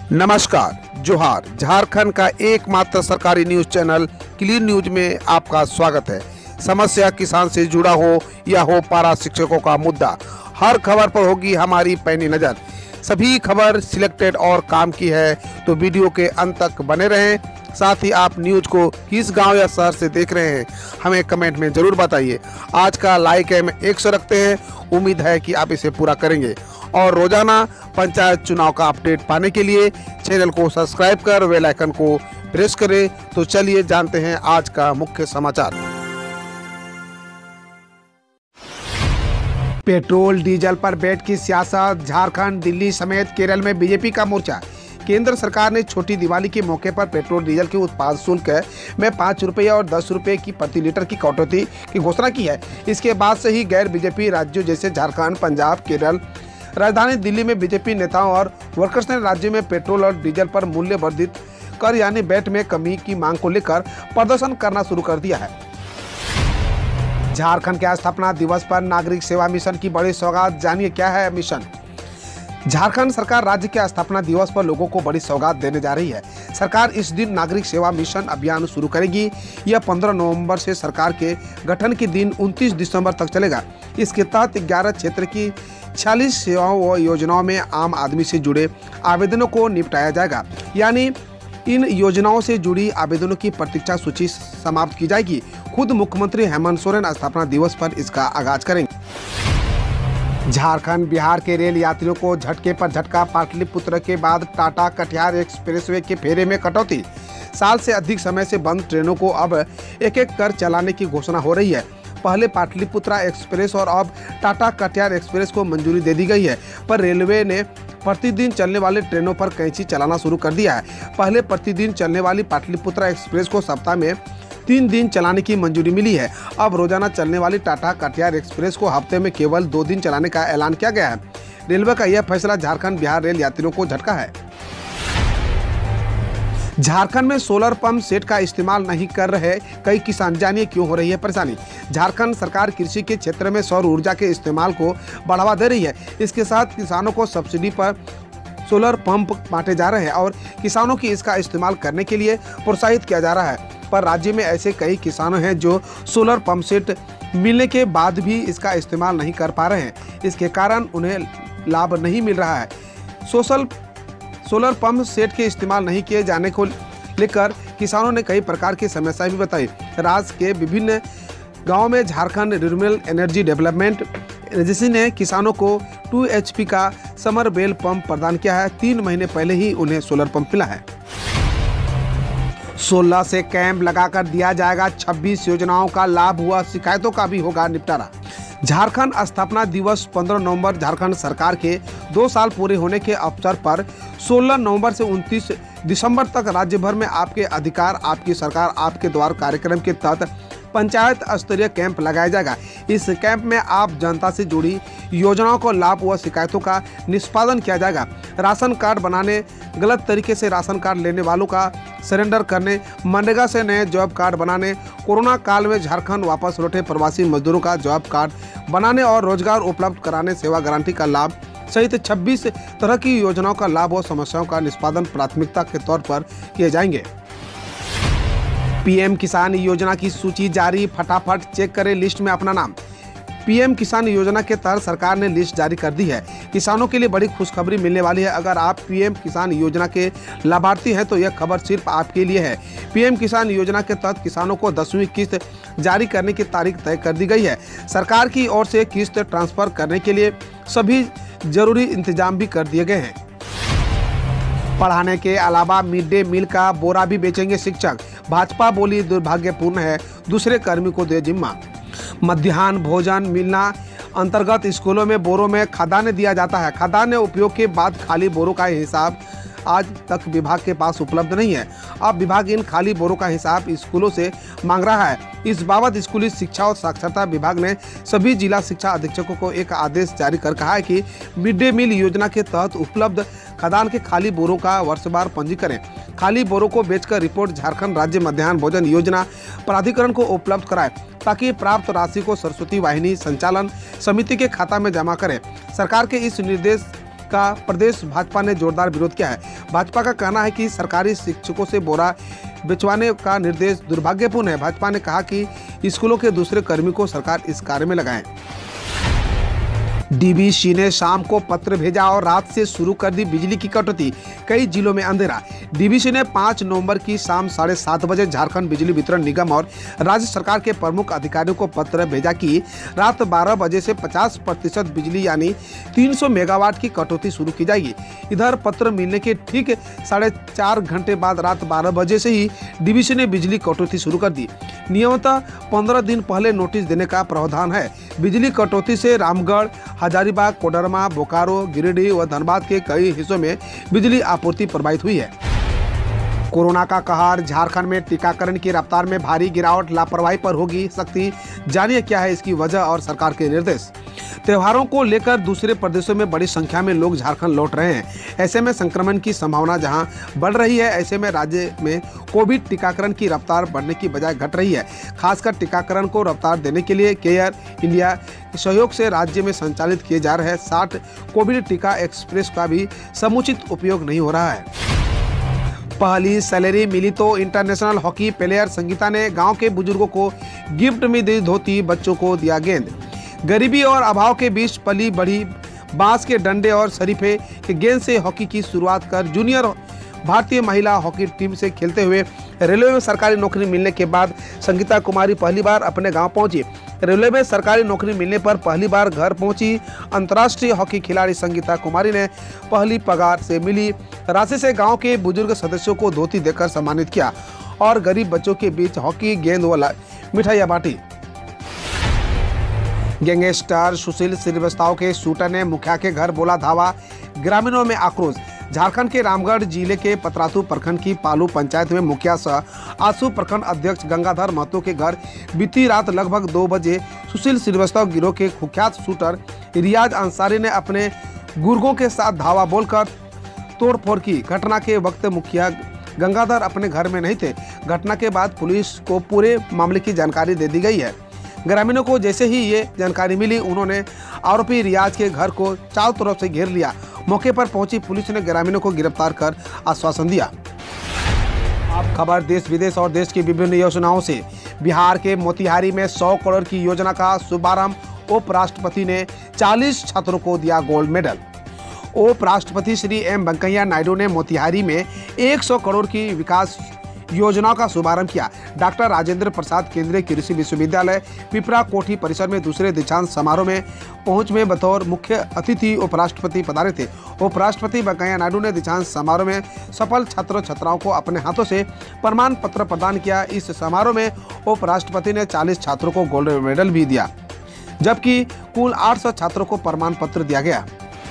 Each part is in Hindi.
नमस्कार, जोहार। झारखंड का एकमात्र सरकारी न्यूज चैनल क्लीन न्यूज में आपका स्वागत है। समस्या किसान से जुड़ा हो या हो पारा शिक्षकों का मुद्दा, हर खबर पर होगी हमारी पैनी नज़र। सभी खबर सिलेक्टेड और काम की है, तो वीडियो के अंत तक बने रहें। साथ ही आप न्यूज को किस गांव या शहर से देख रहे हैं, हमें कमेंट में जरूर बताइए। आज का लाइक हम 100 रखते हैं, उम्मीद है कि आप इसे पूरा करेंगे। और रोजाना पंचायत चुनाव का अपडेट पाने के लिए चैनल को सब्सक्राइब कर बेल आइकन को प्रेस करें। तो चलिए जानते हैं आज का मुख्य समाचार। पेट्रोल डीजल पर वैट की सियासत, झारखंड, दिल्ली समेत केरल में बीजेपी का मोर्चा। केंद्र सरकार ने छोटी दिवाली के मौके पर पेट्रोल डीजल के उत्पाद शुल्क में 5 रुपये और 10 रुपये की प्रति लीटर की कटौती की घोषणा की है। इसके बाद से ही गैर बीजेपी राज्यों जैसे झारखंड, पंजाब, केरल, राजधानी दिल्ली में बीजेपी नेताओं और वर्कर्स ने राज्य में पेट्रोल और डीजल पर मूल्य वर्धित कर यानी वैट में कमी की मांग को लेकर प्रदर्शन करना शुरू कर दिया है। झारखंड के स्थापना दिवस पर नागरिक सेवा मिशन की बड़ी सौगात, जानिए क्या है मिशन। झारखंड सरकार राज्य के स्थापना दिवस पर लोगों को बड़ी सौगात देने जा रही है। सरकार इस दिन नागरिक सेवा मिशन अभियान शुरू करेगी। यह 15 नवंबर से सरकार के गठन के दिन 29 दिसंबर तक चलेगा। इसके तहत 11 क्षेत्र की 46 सेवाओं व योजनाओं में आम आदमी से जुड़े आवेदनों को निपटाया जाएगा। यानी इन योजनाओं से जुड़ी आवेदनों की प्रतीक्षा सूची समाप्त की जाएगी। खुद मुख्यमंत्री हेमंत सोरेन स्थापना दिवस पर इसका आगाज करेंगे। झारखंड बिहार के रेल यात्रियों को झटके पर झटका, पाटलिपुत्र के बाद टाटा कटिहार एक्सप्रेसवे के फेरे में कटौती। साल से अधिक समय से बंद ट्रेनों को अब एक एक कर चलाने की घोषणा हो रही है। पहले पाटलिपुत्रा एक्सप्रेस और अब टाटा कटिहार एक्सप्रेस को मंजूरी दे दी गई है, पर रेलवे ने प्रतिदिन चलने वाले ट्रेनों पर कैंची चलाना शुरू कर दिया है। पहले प्रतिदिन चलने वाली पाटलिपुत्रा एक्सप्रेस को सप्ताह में 3 दिन चलाने की मंजूरी मिली है। अब रोजाना चलने वाली टाटा कटिहार एक्सप्रेस को हफ्ते में केवल 2 दिन चलाने का ऐलान किया गया है। रेलवे का यह फैसला झारखंड बिहार रेल यात्रियों को झटका है। झारखंड में सोलर पंप सेट का इस्तेमाल नहीं कर रहे कई किसान, जानिए क्यों हो रही है परेशानी। झारखंड सरकार कृषि के क्षेत्र में सौर ऊर्जा के इस्तेमाल को बढ़ावा दे रही है। इसके साथ किसानों को सब्सिडी पर सोलर पंप बांटे जा रहे हैं और किसानों की इसका इस्तेमाल करने के लिए प्रोत्साहित किया जा रहा है। पर राज्य में ऐसे कई किसान हैं जो सोलर पंप सेट मिलने के बाद भी इसका इस्तेमाल नहीं कर पा रहे हैं। इसके कारण उन्हें लाभ नहीं मिल रहा है। सोलर पंप सेट के इस्तेमाल नहीं किए जाने को लेकर किसानों ने कई प्रकार की समस्याएं भी बताई। राज्य के विभिन्न गांवों में Jharkhand renewable energy development agency ने किसानों को 2 HP का समर बेल पंप प्रदान किया है। 3 महीने पहले ही उन्हें सोलर पंप मिला है। 16 से कैंप लगाकर दिया जाएगा 26 योजनाओं का लाभ, हुआ शिकायतों का भी होगा निपटारा। झारखंड स्थापना दिवस 15 नवंबर झारखंड सरकार के 2 साल पूरे होने के अवसर पर 16 नवंबर से 29 दिसंबर तक राज्य भर में आपके अधिकार आपकी सरकार आपके द्वार कार्यक्रम के तहत पंचायत स्तरीय कैंप लगाया जाएगा। इस कैंप में आप जनता से जुड़ी योजनाओं को लाभ व शिकायतों का निष्पादन किया जाएगा। राशन कार्ड बनाने, गलत तरीके से राशन कार्ड लेने वालों का सरेंडर करने, मनरेगा से नए जॉब कार्ड बनाने, कोरोना काल में झारखंड वापस लौटे प्रवासी मजदूरों का जॉब कार्ड बनाने और रोजगार उपलब्ध कराने, सेवा गारंटी का लाभ सहित 26 तरह की योजनाओं का लाभ और समस्याओं का निष्पादन प्राथमिकता के तौर पर किए जाएंगे। पीएम किसान योजना की सूची जारी, फटाफट चेक करें लिस्ट में अपना नाम। पीएम किसान योजना के तहत सरकार ने लिस्ट जारी कर दी है। किसानों के लिए बड़ी खुशखबरी मिलने वाली है। अगर आप पीएम किसान योजना के लाभार्थी हैं तो यह खबर सिर्फ आपके लिए है। पीएम किसान योजना के तहत किसानों को 10वीं किस्त जारी करने की तारीख तय कर दी गई है। सरकार की ओर से किस्त ट्रांसफर करने के लिए सभी जरूरी इंतजाम भी कर दिए गए हैं। पढ़ाने के अलावा मिड डे मील का बोरा भी बेचेंगे शिक्षक। भाजपा बोली दुर्भाग्यपूर्ण है, दूसरे कर्मी को दे जिम्मा। मध्याह्न भोजन मिलना अंतर्गत स्कूलों में बोरों में खाद्यान्न दिया जाता है। खाद्यान्न उपयोग के बाद खाली बोरों का हिसाब आज तक विभाग के पास उपलब्ध नहीं है। अब विभाग इन खाली बोरों का हिसाब स्कूलों से मांग रहा है। इस बाबत स्कूली शिक्षा और साक्षरता विभाग ने सभी जिला शिक्षा अधीक्षकों को एक आदेश जारी कर कहा है कि मिड डे मील योजना के तहत उपलब्ध खाद्यान्न के खाली बोरों का वर्षवार पंजीकरण करें। खाली बोरों को बेचकर रिपोर्ट झारखंड राज्य मध्याह्न भोजन योजना प्राधिकरण को उपलब्ध कराएं, ताकि प्राप्त राशि को सरस्वती वाहिनी संचालन समिति के खाता में जमा करें। सरकार के इस निर्देश का प्रदेश भाजपा ने जोरदार विरोध किया है। भाजपा का कहना है कि सरकारी शिक्षकों से बोरा बिछवाने का निर्देश दुर्भाग्यपूर्ण है। भाजपा ने कहा कि स्कूलों के दूसरे कर्मी को सरकार इस कार्य में लगाए। डीवीसी ने शाम को पत्र भेजा और रात से शुरू कर दी बिजली की कटौती, कई जिलों में अंधेरा। डीवीसी ने 5 नवंबर की शाम 7:30 बजे झारखंड बिजली वितरण निगम और राज्य सरकार के प्रमुख अधिकारियों को पत्र भेजा कि रात 12 बजे से 50% बिजली यानी 300 मेगावाट की कटौती शुरू की जाएगी। इधर पत्र मिलने के ठीक 4.5 घंटे बाद रात 12 बजे से ही डीवीसी ने बिजली कटौती शुरू कर दी। नियमतः 15 दिन पहले नोटिस देने का प्रावधान है। बिजली कटौती से रामगढ़, हजारीबाग, कोडरमा, बोकारो, गिरिडीह व धनबाद के कई हिस्सों में बिजली आपूर्ति प्रभावित हुई है। कोरोना का कहर, झारखंड में टीकाकरण की रफ्तार में भारी गिरावट, लापरवाही पर होगी सख्ती। जानिए क्या है इसकी वजह और सरकार के निर्देश। त्योहारों को लेकर दूसरे प्रदेशों में बड़ी संख्या में लोग झारखंड लौट रहे हैं। ऐसे में संक्रमण की संभावना जहां बढ़ रही है, ऐसे में राज्य में कोविड टीकाकरण की रफ्तार बढ़ने की बजाय घट रही है। खासकर टीकाकरण को रफ्तार देने के लिए केयर इंडिया के सहयोग से राज्य में संचालित किए जा रहे 60 कोविड टीका एक्सप्रेस का भी समुचित उपयोग नहीं हो रहा है। पहली सैलरी मिली तो इंटरनेशनल हॉकी प्लेयर संगीता ने गांव के बुजुर्गों को गिफ्ट में दी धोती, बच्चों को दिया गेंद। गरीबी और अभाव के बीच पली बढ़ी बांस के डंडे और शरीफे के गेंद से हॉकी की शुरुआत कर जूनियर भारतीय महिला हॉकी टीम से खेलते हुए रेलवे में सरकारी नौकरी मिलने के बाद संगीता कुमारी पहली बार अपने गांव पहुंची। रेलवे में सरकारी नौकरी मिलने पर पहली बार घर पहुंची अंतर्राष्ट्रीय हॉकी खिलाड़ी संगीता कुमारी ने पहली पगार से मिली राशि से गांव के बुजुर्ग सदस्यों को धोती देकर सम्मानित किया और गरीब बच्चों के बीच हॉकी गेंद व मिठाइयां बांटी। गैंगस्टर सुशील श्रीवास्तव के शूटर ने मुखिया के घर बोला धावा, ग्रामीणों में आक्रोश। झारखंड के रामगढ़ जिले के पतरातू प्रखंड की पालू पंचायत में मुखिया सह आसू प्रखंड अध्यक्ष गंगाधर महतो के घर बीती रात लगभग 2 बजे सुशील श्रीवास्तव गिरोह के कुख्यात शूटर रियाज अंसारी ने अपने गुर्गों के साथ धावा बोलकर तोड़फोड़ की। घटना के वक्त मुखिया गंगाधर अपने घर में नहीं थे। घटना के बाद पुलिस को पूरे मामले की जानकारी दे दी गई है। ग्रामीणों को जैसे ही ये जानकारी मिली, उन्होंने आरोपी रियाज के घर को चारों तरफ से घेर लिया। मौके पर पहुंची पुलिस ने ग्रामीणों को गिरफ्तार कर आश्वासन दिया। अब खबर देश विदेश और देश की विभिन्न योजनाओं से। बिहार के मोतिहारी में 100 करोड़ की योजना का शुभारंभ। उपराष्ट्रपति ने 40 छात्रों को दिया गोल्ड मेडल। उपराष्ट्रपति श्री एम वेंकैया नायडू ने मोतिहारी में 100 करोड़ की विकास योजनाओं का शुभारंभ किया। डॉक्टर राजेंद्र प्रसाद केंद्रीय कृषि विश्वविद्यालय पिपरा कोठी परिसर में दूसरे दीक्षांत समारोह में पहुंच में बतौर मुख्य अतिथि उपराष्ट्रपति पधारे थे। उपराष्ट्रपति वेंकैया नायडू ने दीक्षांत समारोह में सफल छात्र छात्राओं को अपने हाथों से प्रमाण पत्र प्रदान किया। इस समारोह में उपराष्ट्रपति ने 40 छात्रों को गोल्ड मेडल भी दिया, जबकि कुल 800 छात्रों को प्रमाण पत्र दिया गया।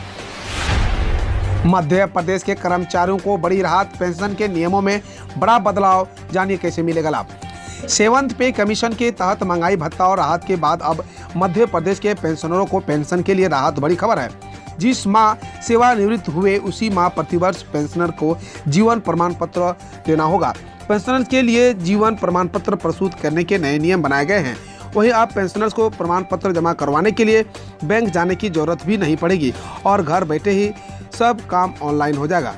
मध्य प्रदेश के कर्मचारियों को बड़ी राहत, पेंशन के नियमों में बड़ा बदलाव। जानिए कैसे मिलेगा लाभ। सेवंथ पे कमीशन के तहत महंगाई भत्ता और राहत के बाद अब मध्य प्रदेश के पेंशनरों को पेंशन के लिए राहत। बड़ी खबर है। जिस माह सेवानिवृत्त हुए उसी माह प्रतिवर्ष पेंशनर को जीवन प्रमाण पत्र देना होगा। पेंशनर के लिए जीवन प्रमाण पत्र प्रस्तुत करने के नए नियम बनाए गए हैं। वहीं अब पेंशनर्स को प्रमाण पत्र जमा करवाने के लिए बैंक जाने की जरूरत भी नहीं पड़ेगी और घर बैठे ही सब काम ऑनलाइन हो जाएगा।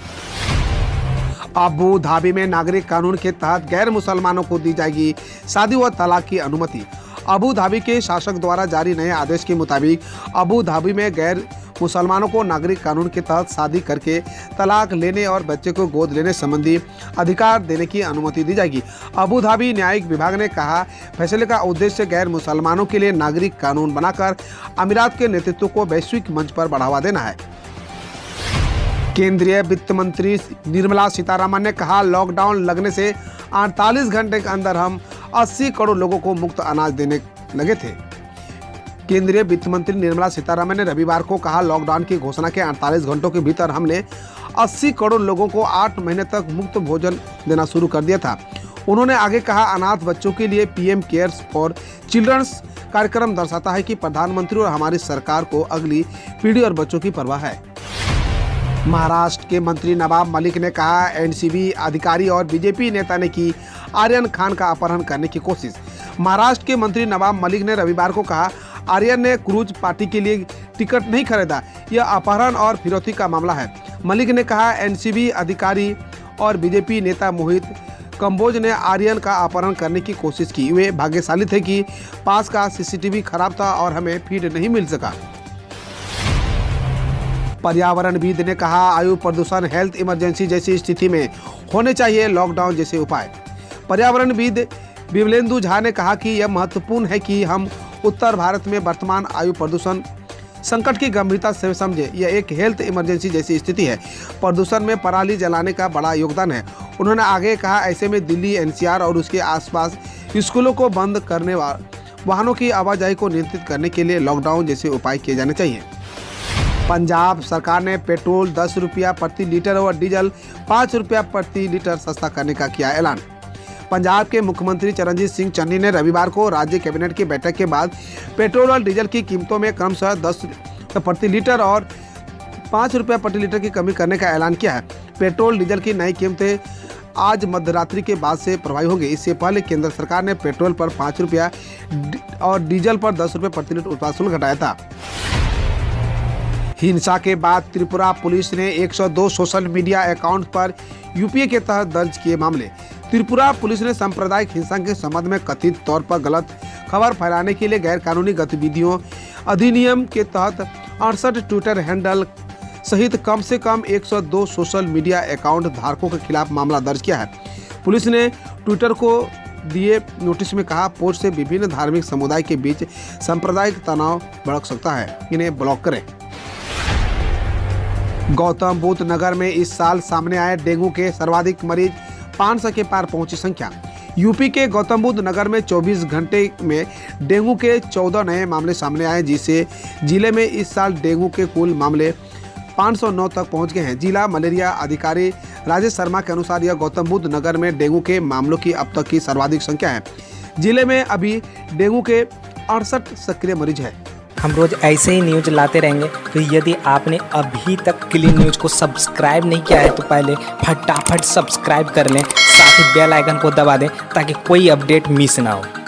अबू धाबी में नागरिक कानून के तहत गैर मुसलमानों को दी जाएगी शादी व तलाक की अनुमति। अबू धाबी के शासक द्वारा जारी नए आदेश के मुताबिक अबू धाबी में गैर मुसलमानों को नागरिक कानून के तहत शादी करके तलाक लेने और बच्चे को गोद लेने संबंधी अधिकार देने की अनुमति दी जाएगी। अबू धाबी न्यायिक विभाग ने कहा, फैसले का उद्देश्य गैर मुसलमानों के लिए नागरिक कानून बनाकर अमीरात के नेतृत्व को वैश्विक मंच पर बढ़ावा देना है। केंद्रीय वित्त मंत्री निर्मला सीतारमण ने कहा, लॉकडाउन लगने से 48 घंटे के अंदर हम 80 करोड़ लोगों को मुफ्त अनाज देने लगे थे। केंद्रीय वित्त मंत्री निर्मला सीतारमण ने रविवार को कहा, लॉकडाउन की घोषणा के 48 घंटों के भीतर हमने 80 करोड़ लोगों को 8 महीने तक मुफ्त भोजन देना शुरू कर दिया था। उन्होंने आगे कहा, अनाथ बच्चों के लिए पीएम केयर्स फॉर चिल्ड्रंस कार्यक्रम दर्शाता है कि प्रधानमंत्री और हमारी सरकार को अगली पीढ़ी और बच्चों की परवाह है। महाराष्ट्र के मंत्री नवाब मलिक ने कहा, एनसीबी अधिकारी और बीजेपी नेता ने की आर्यन खान का अपहरण करने की कोशिश। महाराष्ट्र के मंत्री नवाब मलिक ने रविवार को कहा, आर्यन ने क्रूज पार्टी के लिए टिकट नहीं खरीदा, यह अपहरण और फिरौती का मामला है। मलिक ने कहा एनसीबी अधिकारी और बीजेपी नेता मोहित कंबोज ने आर्यन का अपहरण करने की कोशिश की। वे भाग्यशाली थे कि पास का सीसीटीवी खराब था और हमें फीड नहीं मिल सका। पर्यावरणविद ने कहा वायु प्रदूषण हेल्थ इमरजेंसी जैसी स्थिति में होने चाहिए लॉकडाउन जैसे उपाय। पर्यावरणविद विमलेंदु झा ने कहा कि यह महत्वपूर्ण है कि हम उत्तर भारत में वर्तमान वायु प्रदूषण संकट की गंभीरता से समझे। यह एक हेल्थ इमरजेंसी जैसी स्थिति है। प्रदूषण में पराली जलाने का बड़ा योगदान है। उन्होंने आगे कहा ऐसे में दिल्ली एनसीआर और उसके आसपास स्कूलों को बंद करने वाहनों की आवाजाही को नियंत्रित करने के लिए लॉकडाउन जैसे उपाय किए जाने चाहिए। पंजाब सरकार ने पेट्रोल 10 रुपया प्रति लीटर और डीजल 5 रुपया प्रति लीटर सस्ता करने का किया ऐलान। पंजाब के मुख्यमंत्री चरणजीत सिंह चन्नी ने रविवार को राज्य कैबिनेट की बैठक के बाद पेट्रोल और डीजल की कीमतों में क्रमशः 10 प्रति लीटर और 5 रुपये प्रति लीटर की कमी करने का ऐलान किया है। पेट्रोल डीजल की नई कीमतें आज मध्यरात्रि के बाद से प्रभावी होंगी। इससे पहले केंद्र सरकार ने पेट्रोल पर 5 रुपया और डीजल पर 10 रुपये प्रति लीटर उत्पाद शुल्क घटाया था। हिंसा के बाद त्रिपुरा पुलिस ने 102 सोशल मीडिया अकाउंट पर यूपीए के तहत दर्ज किए मामले। त्रिपुरा पुलिस ने सांप्रदायिक हिंसा के संबंध में कथित तौर पर गलत खबर फैलाने के लिए गैरकानूनी गतिविधियों अधिनियम के तहत 68 ट्विटर हैंडल सहित कम से कम 102 सोशल मीडिया अकाउंट धारकों के खिलाफ मामला दर्ज किया है। पुलिस ने ट्विटर को दिए नोटिस में कहा पोस्ट से विभिन्न धार्मिक समुदाय के बीच सांप्रदायिक तनाव भड़क सकता है, इन्हें ब्लॉक करें। गौतम बुद्ध नगर में इस साल सामने आए डेंगू के सर्वाधिक मरीज 500 के पार पहुंची संख्या। यूपी के गौतम बुद्ध नगर में 24 घंटे में डेंगू के 14 नए मामले सामने आए, जिससे जिले में इस साल डेंगू के कुल मामले 509 तक पहुंच गए हैं। जिला मलेरिया अधिकारी राजेश शर्मा के अनुसार यह गौतम बुद्ध नगर में डेंगू के मामलों की अब तक की सर्वाधिक संख्या है। जिले में अभी डेंगू के 68 सक्रिय मरीज हैं। हम रोज ऐसे ही न्यूज लाते रहेंगे, तो यदि आपने अभी तक क्लीन न्यूज को सब्सक्राइब नहीं किया है तो पहले फटाफट सब्सक्राइब कर लें, साथ ही बेल आइकन को दबा दें ताकि कोई अपडेट मिस ना हो।